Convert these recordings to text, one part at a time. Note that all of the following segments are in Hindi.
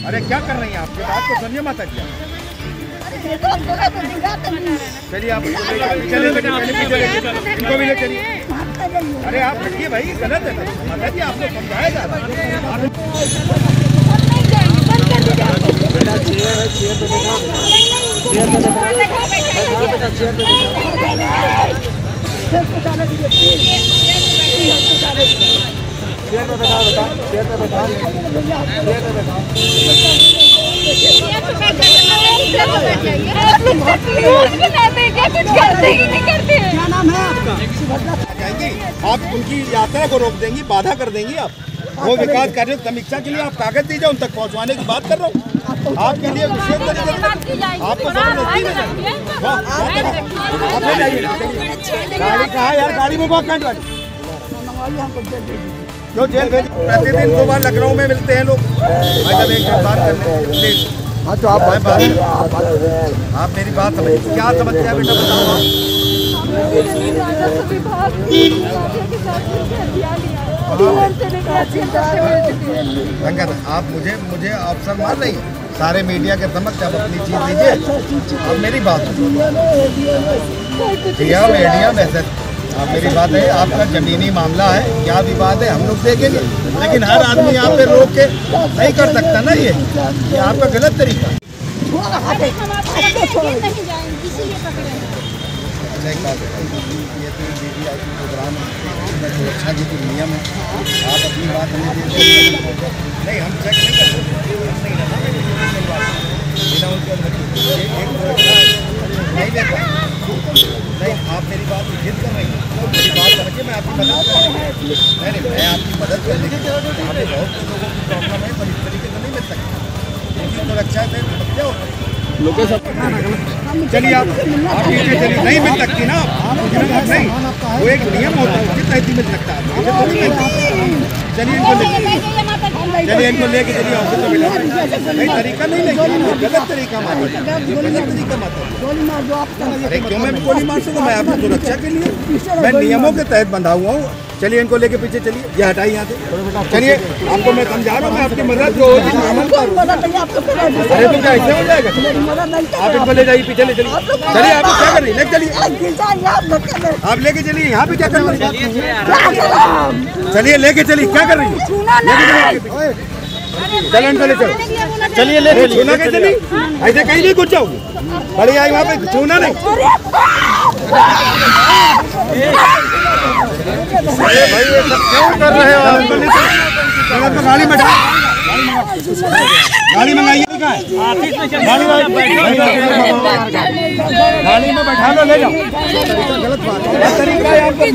अरे क्या कर रही हैं आपके बात को समझिए माता जी। चलिए आप इनको भी ले चलिए। अरे आप हटिए भाई, गलत है माता जी, आपको समझाया जा रहा है। क्या नाम है आपका? आप उनकी यात्रा को रोक देंगी, बाधा कर देंगी आप। वो विकास कार्यों की समीक्षा के लिए आप कागज दीजिए, उन तक पहुंचवाने की बात कर रहा हूँ। आपके लिए विशेष तरीके से आपको गाड़ी कहाँ यार, गाड़ी में बहुत वाली जो जेल भेज। प्रतिदिन 2 बार लखनऊ में मिलते हैं लोग। जब एक बात करने हाँ तो आप मेरी बात समझिए, क्या समझते हैं बेटा बताओ आप। आप मुझे अवसर मान रही हैं सारे मीडिया के समक्ष, आप अपनी चीज दीजिए। अब मेरी बात मीडिया वैसे आप मेरी बात है, आपका जमीनी मामला है, क्या विवाद है हम लोग देखेंगे, लेकिन हर आदमी यहाँ पे रोक के नहीं कर सकता ना। ये आपका गलत तरीका। अच्छा एक बात बताइए, ये तो VVIP प्रोग्राम में सुरक्षा की जो नियम है, आप अपनी बात हमें दे नहीं, हम चेक नहीं करते, बिना उनके नहीं देता। नहीं, आप मेरी बात जिद कर रही हैं, मेरी बात करके मैं आपकी मदद करूँगा। नहीं, मैं आपकी मदद कर लेंगे। यहाँ पे बहुत लोगों की प्रॉब्लम है, पर इस तरीके से नहीं मिल सकती, उनकी सुरक्षा से क्या होता है। चलिए आप नीचे चलिए, नहीं मिल सकती ना आप नहीं, वो एक नियम होता है, उसके तहत ही मिल सकता है। चलिए इनको लेके चलिए ऑफिस में बिठा। नहीं तरीका नहीं लेंगे, गलत तरीका माता जी, गलत तरीका माता जी। अरे क्यों मैं गोली मार सकूँ? मैं आपकी सुरक्षा के लिए, मैं नियमों के तहत बंधा हुआ हूँ। चलिए इनको लेके पीछे चलिए, ये हटाइए यहाँ से। चलिए आपको मैं समझा रहा हूँ, मैं आपकी मदद जो होगी अरे तो क्या ऐसे हो जाएगा? आप इनको ले जाइए, पीछे ले चलिए। चलिए आप क्या कर रही है, लेके चलिए, आप लेके चलिए। यहाँ पे क्या कर रही है? चलिए लेके चलिए, क्या कर रही है? चलो इनको ले चलो, चलिए ले छूना के चलिए, ऐसे कहीं नहीं घुस जाओगे। बड़ी आई वहाँ पे छूना नहीं। अरे भाई ये सब क्यों कर रहे हो? गाड़ी में गाड़ी मंगाइए, गाड़ी में बैठा लो, ले जाओ। गलत बात है, तरीका है आपको।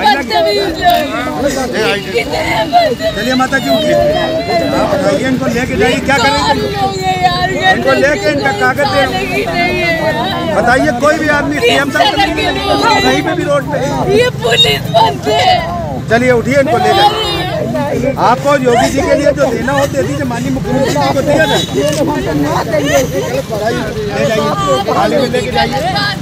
चलिए माता जी उठिए, आप बताइए, इनको लेके जाइए, क्या करेंगे? इनको लेके इनका कागज दे, बताइए। कोई भी आदमी CM तक कहीं पे भी रोड पे, ये पुलिस बनते हैं। चलिए उठिए, इनको ले जाइए। आपको योगी जी के लिए जो देना हो दे दीजिए, माननीय मुख्यमंत्री को दिया जाए। ले जाइए, थाने में लेके जाइए।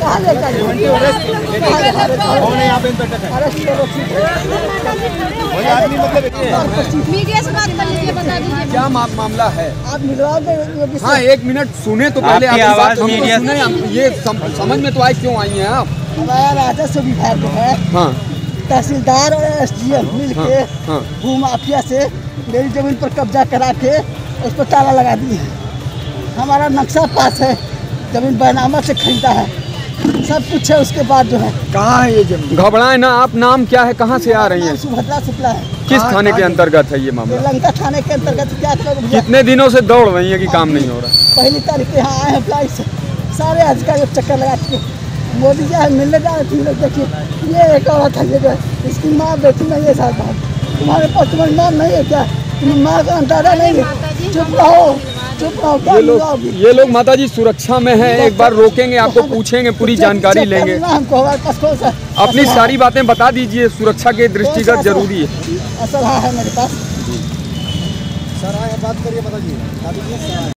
आदमी मतलब मीडिया से बात कर लीजिए, बता दीजिए क्या मामला है। आप मिलवा दे। हाँ 1 मिनट सुने तो पहले आपकी आवाज मीडिया सुने। ये समझ में तो आए क्यों आई हैं आप? हमारा राजस्व विभाग है, हाँ, तहसीलदार और SDM मिलके भूमाफिया से मेरी जमीन पर कब्जा करा के उस पर ताला लगा दिए। हमारा नक्शा पास है, जमीन बैनामा से खरीदा है, सब कुछ है। उसके बाद जो है, कहाँ है ये जमीन? घबराए ना आप, नाम क्या है, कहाँ से आ रही हैं? सुभद्रा शुक्ला है। किस थाने के अंतर्गत है ये मामला? लंका थाने के अंतर्गत। क्या कितने दिनों से दौड़ रही है कि काम नहीं हो रहा? 1 तारीख को यहाँ आए हैं अप्लाई से, सारे अधिकारी चक्कर लगा के मोदी जी मिलने जा रहे थे। देखिए ये एक औरत है, ये जो इसकी माँ बेटी नहीं है साहब। तुम्हारे पास तुम्हारी माँ नहीं है क्या? तुम्हें माँ का अंदाजा नहीं है? चुप रहो, चुप रहो। ये लोग माता जी सुरक्षा में हैं, एक बार रोकेंगे, आपको पूछेंगे, पूरी जानकारी लेंगे। हमको हमारे पास कौन सा अपनी सारी बातें बता दीजिए, सुरक्षा के दृष्टिगत जरूरी है। असल है मेरे पास। सर बात करिए, बताइए।